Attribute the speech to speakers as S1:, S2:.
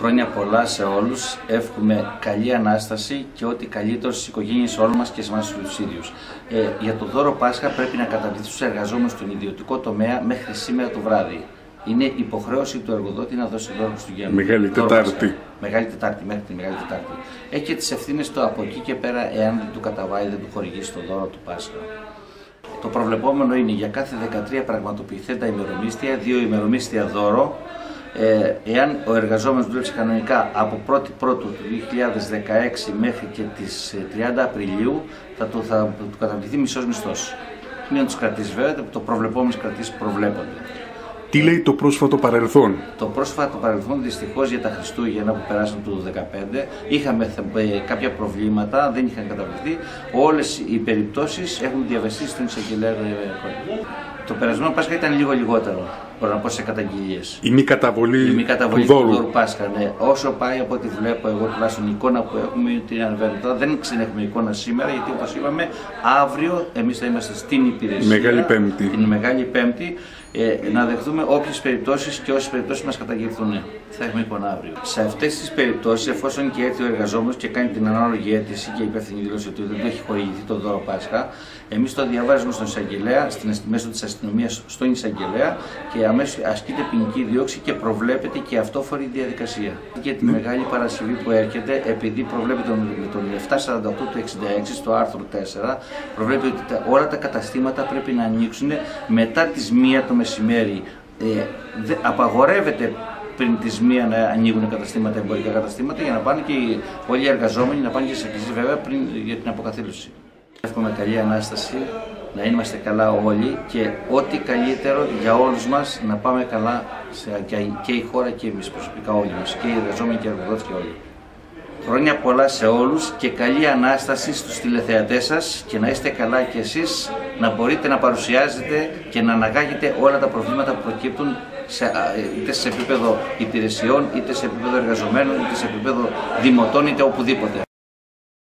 S1: Χρόνια πολλά σε όλους, εύχομαι καλή Ανάσταση και ό,τι καλύτερο στις οικογένειες όλων μας και σε εμάς τους ίδιους. Για το δώρο Πάσχα πρέπει να καταβληθεί στους εργαζόμενους στον ιδιωτικό τομέα μέχρι σήμερα το βράδυ. Είναι υποχρέωση του εργοδότη να δώσει δώρο Χριστουγέννων.
S2: Μεγάλη Τετάρτη.
S1: Μεγάλη Τετάρτη, μέχρι τη Μεγάλη Τετάρτη. Έχει και τις ευθύνες του από εκεί και πέρα, εάν δεν του καταβάλει, δεν του χορηγήσει το δώρο του Πάσχα. Το προβλεπόμενο είναι για κάθε 13 πραγματοποιηθέντα ημερομίσθια, 2 ημερομίσθια δώρο. Εάν ο εργαζόμενος δούλεψε κανονικά από 1η Πρώτου του 2016 μέχρι και τις 30 Απριλίου, θα του καταβληθεί μισός μισθός. Είναι να τους κρατήσει βέβαια, το προβλεπόμενες κρατήσεις προβλέπονται.
S2: Τι λέει το πρόσφατο παρελθόν?
S1: Το πρόσφατο παρελθόν, δυστυχώς για τα Χριστούγεννα που περάσαν του 2015, είχαμε κάποια προβλήματα, δεν είχαν καταβληθεί. Όλες οι περιπτώσεις έχουν διαβαστεί στον εισαγγελέα. Το περασμένο Πάσχα ήταν λίγο λιγότερο, μπορώ να πω, σε καταγγελίες.
S2: Η μη καταβολή
S1: του δώρου Πάσχα, ναι. Όσο πάει από ό,τι βλέπω εγώ, τουλάχιστον η εικόνα που έχουμε, την ανεβαίνουμε. Τώρα δεν έχουμε εικόνα σήμερα, γιατί όπως είπαμε, αύριο εμείς θα είμαστε στην υπηρεσία.
S2: Μεγάλη Πέμπτη.
S1: Την Μεγάλη Πέμπτη. Να δεχτούμε όποιες περιπτώσεις και όσες περιπτώσεις μας καταγγελθούν. Θα έχουμε εικόνα αύριο. Σε αυτές τις περιπτώσεις, εφόσον και έρθει ο εργαζόμενος και κάνει την ανάλογη αίτηση και υπεύθυνη δήλωση ότι δεν του έχει χορηγηθεί το δώρο Πάσχα, εμείς το διαβάζουμε στον εισαγγελέα, μέσω της αστυνομίας στον εισαγγελέα και αμέσως ασκείται ποινική δίωξη και προβλέπεται και αυτόφορη διαδικασία. Για τη Μεγάλη Παρασκευή που έρχεται, επειδή προβλέπεται με τον 748 του 66 στο άρθρο 4, προβλέπει ότι όλα τα καταστήματα πρέπει να ανοίξουν μετά τις 1 το μεσημέρι. Απαγορεύεται πριν τις 1 να ανοίγουν καταστήματα, εμπορικά καταστήματα, για να πάνε και όλοι οι εργαζόμενοι να πάνε και σε εκκλησίες, βέβαια, πριν για την αποκαθήλωση. Εύχομαι καλή Ανάσταση, να είμαστε καλά όλοι και ό,τι καλύτερο για όλους μας, να πάμε καλά και η χώρα και εμείς προσωπικά όλοι μας, και οι εργαζόμενοι και οι εργοδότες και όλοι. Χρόνια πολλά σε όλους και καλή Ανάσταση στους τηλεθεατές σας και να είστε καλά κι εσείς, να μπορείτε να παρουσιάζετε και να αναγάγετε όλα τα προβλήματα που προκύπτουν είτε σε επίπεδο υπηρεσιών, είτε σε επίπεδο εργαζομένων, είτε σε επίπεδο δημοτών, είτε οπουδήποτε.